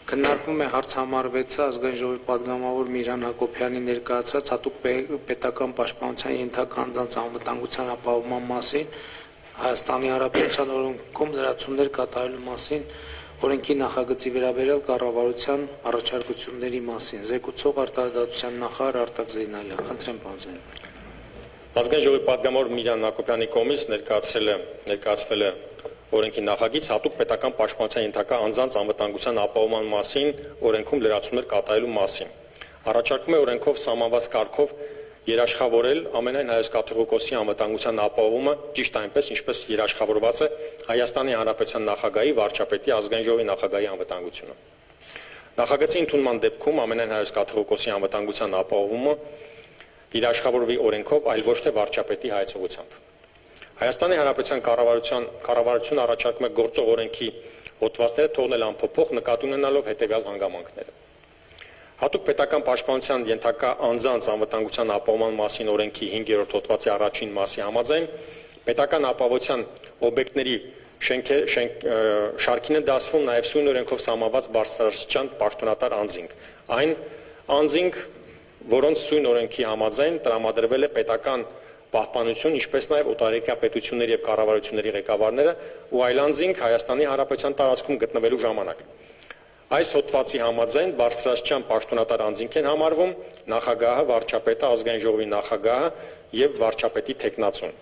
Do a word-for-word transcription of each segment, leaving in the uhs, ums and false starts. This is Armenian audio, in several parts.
Քննարկվում է հարց համարվեցը ազգային ժողովի պատգամավոր Միրանա Հակոբյանի ներկայացրած հատուկ պետական պաշտպանության ենթակա անձանց անվտանգության ապահովման մասին, Հայաստանի Հանրապետության օրենքում լրացումներ կատարելու մասին, օրենքի նախագծի վերաբերյալ կառավարության առաջարկությունների մասին։ Զեկուցող արտարադատության նախարար Արտակ Զեյնալյան, խնդրեմ պարոն Զեյնալյան։ Ազգային ժողովի պատգամավոր Միրանա Հակոբյանի կողմից ներկայացրել է ներկայացվել է օրենքի նախագիծ հատուկ պետական պաշտպանության ենթակա անձանց անվտանգության ապահովման մասին օրենքում լրացումներ կատարելու մասին։ Առաջարկում է օրենքով սահմանված կարգով երաշխավորել ամենայն հայոց կաթողիկոսի անվտանգության ապահովումը ճիշտ այնպես, ինչպես երաշխավորված է Հայաստանի Հանրապետության նախագահի, վարչապետի, ազգային ժողովի նախագահի անվտանգությունը։ Նախագծի ընդունման դեպքում ամենայն հայոց կաթողիկոսի անվտանգության ապահովումը երաշխավորվի օրենքով, այլ ոչ թե վարչապետի հայեցողությամբ։ Հայաստանի Հանրապետության կառավարության կառավարությունը առաջարկում է գործող օրենքի հոդվածները թողնել անփոփոխ, նկատի ունենալով հետևյալ հանգամանքները։ Հատուկ պետական պաշտպանության ենթակա անձանց անվտանգության ապահովման մասին օրենքի հինգերորդ հոդվածի առաջին մասի համաձայն պետական ապահովության օբյեկտների շարքին է դասվում նաև սույն օրենքով սահմանված բարձրաստիճան պաշտոնատար անձինք։ Այն անձինք, որոնց սույն օրենքի համաձայն տրամադրվել է պետական պահպանություն, ինչպես նաև օտարերկրյա պետությունների եւ կառավարությունների ղեկավարները ու այլ անձինք Հայաստանի Հանրապետության տարածքում գտնվելու ժամանակ։ Այս հոդվածի համաձայն բարձրաստիճան պաշտոնատար անձինք են համարվում նախագահը, վարչապետը, ազգային ժողովի նախագահը եւ վարչապետի թեկնածուն։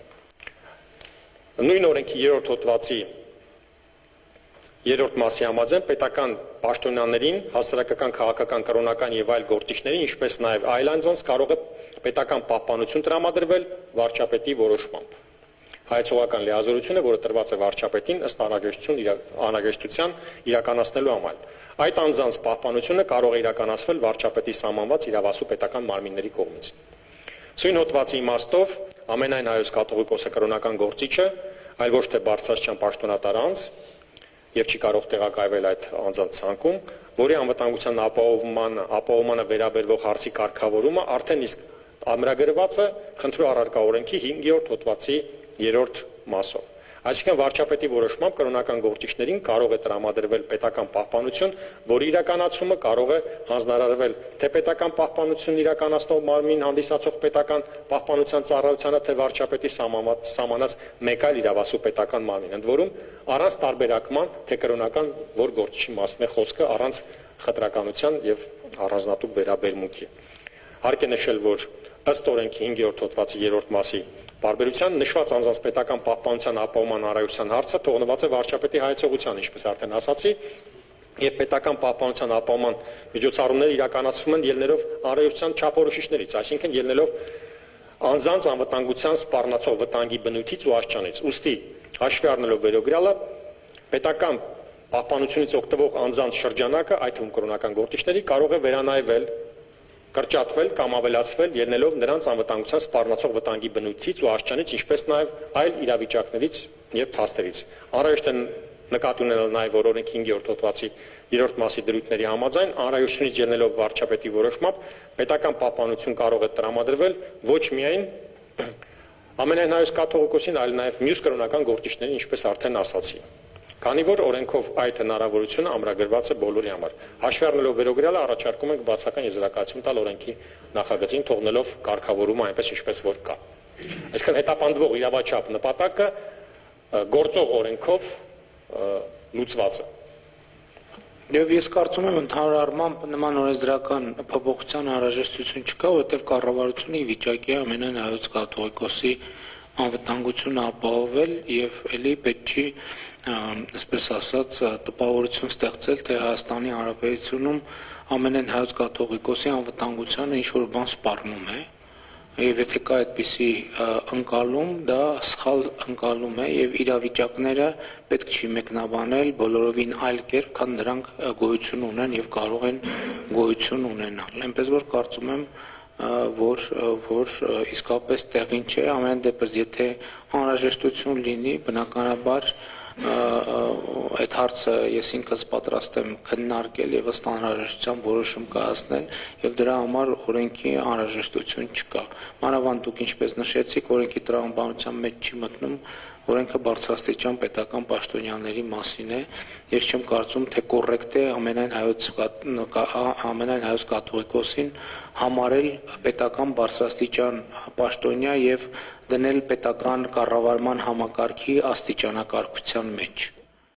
Նույն օրենքի երրորդ հոդվածի երրորդ մասի համաձայն պետական պաշտոնյաներին, հասարակական, քաղաքական, կրոնական եւ այլ գործիչներին, ինչպես նաև այլ անձանց կարող է պետական պահպանություն տրամադրվել վարչապետի որոշմամբ։ Հայեցողական լիազորությունը, որը տրված է վարչապետին ըստ անհրաժեշտության իրականացնելու համար։ Այդ անձանց պահպանությունը կարող է իրականացվել վարչապետի սահմանված իրավասու պետական մարմինների կողմից։ Սույն հոդվածի իմաստով ամենայն հայոց կաթողիկոսը կրոնական գործիչը, այլ ոչ թե բարձրաստիճան պաշտոնատար անձ, եւ չի կարող տեղակայվել այդ անձանց ցանկում, որի անվտանգության ապահովման ապահովմանը վերաբերվող հարցի կարգավորումը արդեն իսկ ամրագրված է խնդրու առարկա օրենքի հինգերորդ հոդվածի երրորդ մասով։ Այսինքն վարչապետի որոշմամբ կրոնական գործիչներին կարող է տրամադրվել պետական պահպանություն, որի իրականացումը կարող է հանձնարարվել թե պետական պահպանություն իրականացնող մարմին հանդիսացող պետական պահպանության ծառայությանը, թե վարչապետի սահմանած մեկ այլ իրավասու պետական մարմին, ընդ որում առանց տարբերակման, թե կրոնական որ գործչի մասն է խոսքը, առանց խտրականության եւ առանձնատուկ վերաբերմունքի։ Հարկ է նշել, որ ըստ օրենքի հինգերորդ հոդվածի երրորդ մասի Բարբերության նշված անձանց պետական պահպանության ապահովման առայժության հարցը թողնված է վարչապետի հայեցողության, ինչպես արդեն ասացի, եւ պետական պահպանության ապահովման միջոցառումները իրականացվում են ելնելով առայժության չափորոշիչներից, այսինքն ելնելով անձանց անվտանգության սպառնացող վտանգի բնույթից ու աշճանից։ Ուստի հաշվի առնելով վերոգրյալը պետական պահպանությունից օգտվող անձանց շրջանակը, այդ թվում կրոնական գործիչների, կարող է վերանայվել կրճատվել կամ ավելացվել ելնելով նրանց անվտանգության սպառնացող վտանգի բնույթից ու աշճանից, ինչպես նաև այլ իրավիճակներից եւ փաստերից։ Անհրաժեշտ է նկատի ունենալ նաև, որ օրենքի հինգերորդ հոդվածի երրորդ մասի դրույթների համաձայն անհրաժեշտությունից ելնելով վարչապետի որոշմամբ պետական պահպանություն կարող է տրամադրվել ոչ միայն ամենայն հայոց կաթողիկոսին, այլ նաև մյուս կրոնական գործիչներին, ինչպես արդեն ասացի։ Քանի որ օրենքով այդ հնարավորությունը ամրագրված է բոլորի համար։ Հաշվի առնելով վերոգրյալը առաջարկում ենք բացական եզրակացություն տալ օրենքի նախագծին, թողնելով կարգավորումը այնպես, ինչպես որ կա։ Այսինքն հետապնդվող իրավաչափ նպատակը գործող օրենքով լուծված է։ Եվ ես կարծում եմ ընդհանուր առմամբ նման օրենսդրական փոփոխության անհրաժեշտություն չկա, որովհետև կառավարությունը ի վիճակի է ամենայն հայոց կաթողիկոսի անվտանգությունը ապահովել եւ ելի պետք չի այսպես ասած տպավորություն ստեղծել, թե Հայաստանի Հանրապետությունում ամենայն հայոց կաթողիկոսի անվտանգությանը ինչ որ բան սպառնում է, եւ եթե կա այդպիսի ընկալում, դա սխալ ընկալում է եւ իրավիճակները պետք չի մեկնաբանել բոլորովին այլ կերպ, քան նրանք գոյություն ունեն եւ կարող են գոյություն ունենալ։ Այնպես որ կարծում եմ, որ որ իսկապես տեղին չէ, ամեն դեպս եթե անհրաժեշտություն լինի, բնականաբար այդ հարցը ես ինքս պատրաստ եմ քննարկել եւ ըստ անհրաժեշտության որոշում կայացնել եւ դրա համար օրենքի անհրաժեշտություն չկա։ Մանավանդ դուք ինչպես նշեցիք, օրենքի տրամաբանության մեջ չի մտնում օրենքը բարձրաստիճան պետական պաշտոնյաների մասին է։ Ես չեմ կարծում, թե կոռեկտ է ամենայն հայոց ամենայն հայոց կաթողիկոսին համարել պետական բարձրաստիճան պաշտոնյա եւ դնել պետական կառավարման համակարգի աստիճանակարգության մեջ։